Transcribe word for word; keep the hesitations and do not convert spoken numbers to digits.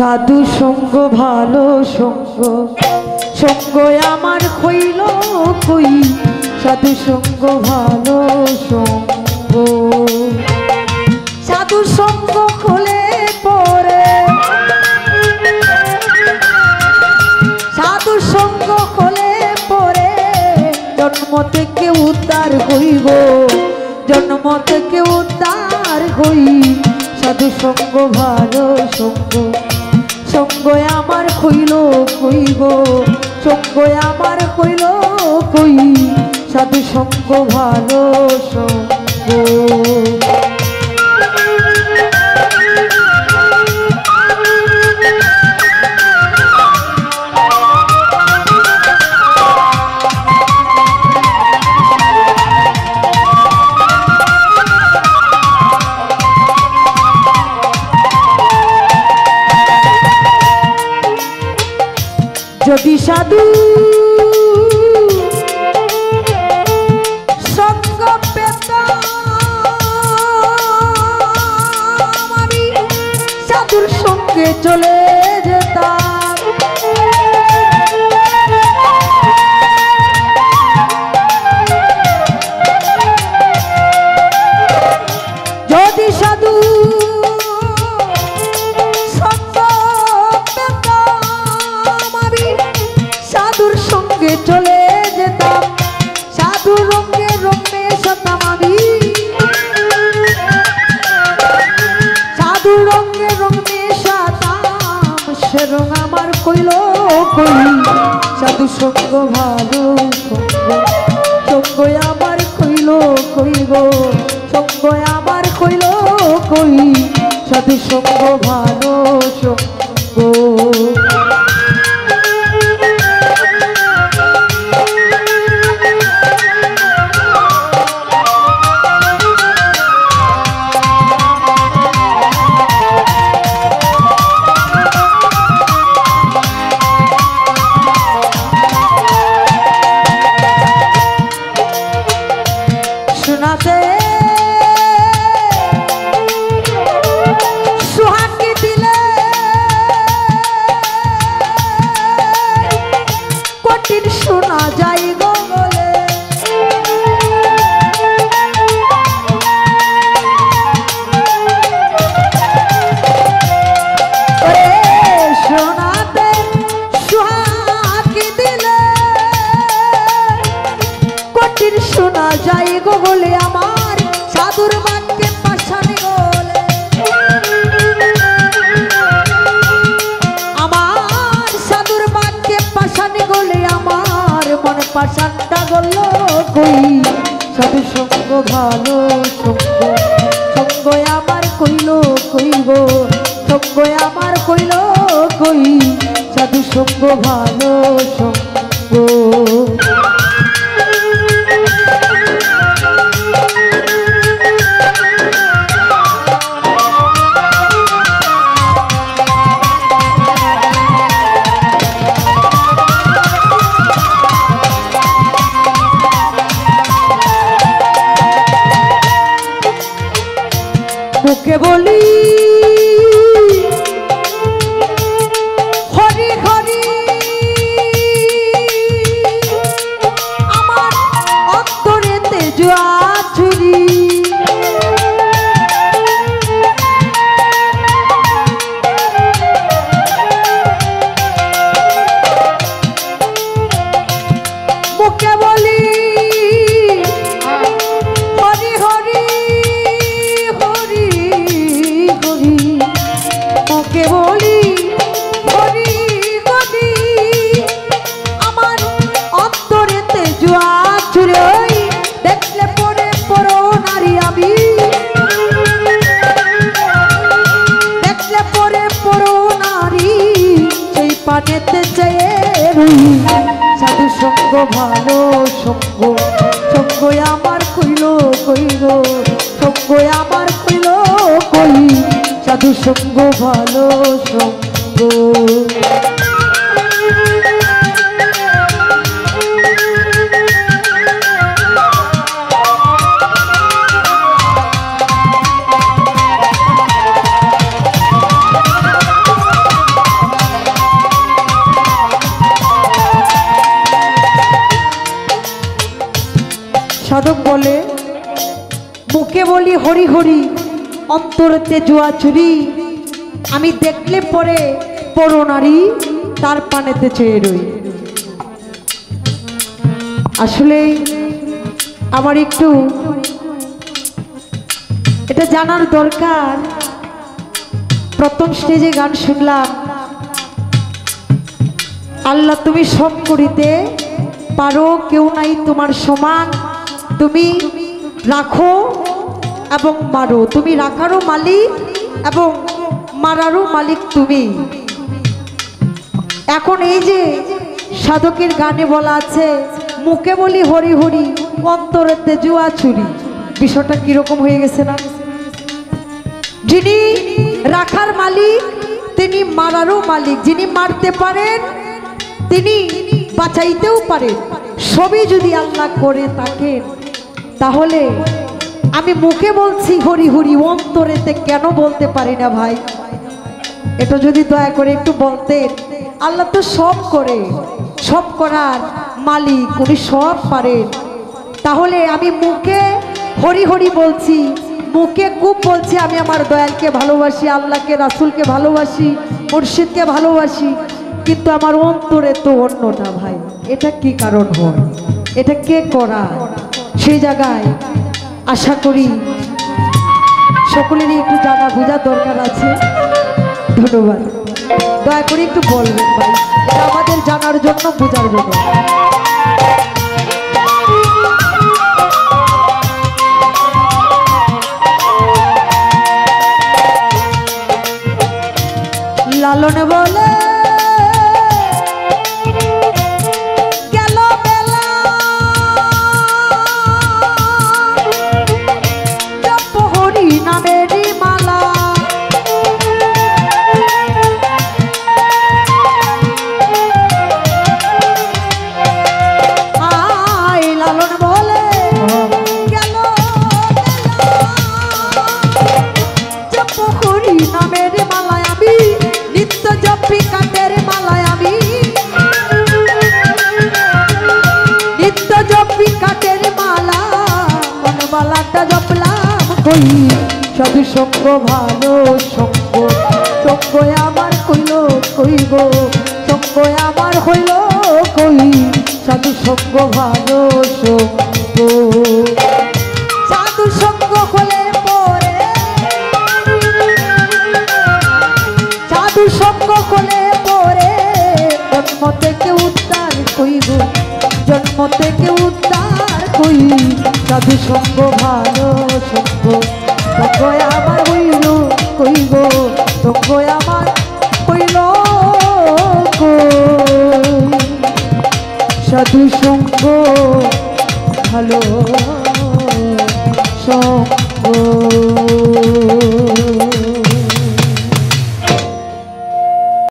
সাধু সঙ্গ ভালো সঙ্গ সঙ্গ আমার হইল কই সাধু সঙ্গ ভালো সঙ্গ সাধু সঙ্গ হলে পরে সাধু সঙ্গ হলে পরে জন্ম থেকে উদ্ধার হইব জন্ম থেকে উদ্ধার হই সাধু সঙ্গ ভালো সঙ্গ সঙ্গ আমার হইল কইব সঙ্গ আমার হইল কই সাধু সঙ্গ ভালো সঙ্গ যদি সাধু সঙ্গ পেতাম আমি সাধুর সঙ্গে চলে যেতাম যদি সাধু চলে যেতাম সাধু রঙে রঙে সতাম আমি সাধু রঙে রঙে সতাম সে রঙ আমার কইল কই সাধু সঙ্গ ভালো সঙ্গ সঙ্গ আমার কইল কইব সঙ্গ আমার কইল কই সাধু সঙ্গ ভালো সঙ্গ শোনা যায় গো বলে শোনাতে সুহাগী দিলে কঠিন শোনা যায় গো বলে আমার সাধুর বাক্যে পাশানি বলে আমার সাধুর বাক্যে পাশানি গলে আমার মনে পাশানটা গল কই সাধু সঙ্গ ভালো সঙ্গ সঙ্গ আমার কইল কইব সঙ্গ আমার কইল কই সাধু সঙ্গ ভালো সঙ্গ মুখে বলি হরি হরি আমার অন্তরেতে জুয়া ছুরি মুখে বলি হরি হরি মুখে বলি হরি হরি আমার অন্তরেতে জুয়া ছুড়ে দেখলে পরে পড়ো নারী আমি দেখলে পরে পড়ো নারী সেই পানেতে চেয়ে রই সাধু সঙ্গ ভালো সঙ্গ সঙ্গ আমার কইল কইল সঙ্গ আমার কইল কই সাধু সঙ্গ ভালো সঙ্গ বলি হরি হরি অন্তরতে জুয়া চুরি, আমি দেখলে পরে পরো নারী তার পানেতে চেয়ে রই। আসলে আমার একটু এটা জানার দরকার। প্রথম স্টেজে গান শুনলাম, আল্লাহ তুমি সব করিতে পারো, কেউ নাই তোমার সমান, তুমি রাখো এবং মারো, তুমি রাখারও মালিক এবং মারারও মালিক তুমি। এখন এই যে সাধকের গানে বলা আছে, মুখে বলি হরি হরি অন্তরেতে জুয়া চুরি, বিষয়টা কিরকম হয়ে গেছে না? যিনি রাখার মালিক তিনি মারারও মালিক, যিনি মারতে পারেন তিনি বাঁচাইতেও পারেন, সবই যদি আল্লাহ করে থাকেন, তাহলে আমি মুখে বলছি হরি হরি অন্তরেতে কেন বলতে পারি না ভাই? এটা যদি দয়া করে একটু বলতেন। আল্লাহ তো সব করে, সব করার মালিক, উনি সব পারেন। তাহলে আমি মুখে হরি হরি বলছি, মুখে খুব বলছি আমি আমার দয়ালকে ভালোবাসি, আল্লাহকে রাসূলকে ভালোবাসি, মুর্শিদকে ভালোবাসি, কিন্তু আমার অন্তরে তো অন্যটা ভাই। এটা কি কারণ হয়? এটা কে করা? সেই জায়গায় আশা করি সকলেরই একটু জানা বোঝার দরকার আছে। ধন্যবাদ। দয়া করে একটু বলবেন ভাই, এটা আমাদের জানার জন্য, বোঝার জন্য। লালন বলে গেল বেলা, জপ হরি নামেরই মালা, আয় লালন বলে গেল বেলা, জপ হরি নামের মালায় আমি নিত্য জপি কাটের মালায়, আমি নিত্য জপি কাটের মালা, মনমালাটা জপলাম কই, সাধু সঙ্গ ভালো সঙ্গ, সঙ্গ আমার হইল কই গো, সঙ্গ আমার হইল কই, সাধু সঙ্গ ভালো সঙ্গ, সাধু সঙ্গ হলে পরে, সাধু সঙ্গ হলে পরে জন্ম থেকে উদ্ধার কইব, জন্ম থেকে উদ্ধার কই, সাধু সঙ্গ ভালো সঙ্গ, সঙ্গ আমার হইল কইব, সঙ্গ আমার হইল কই, সাধু সঙ্গ ভালো সঙ্গ।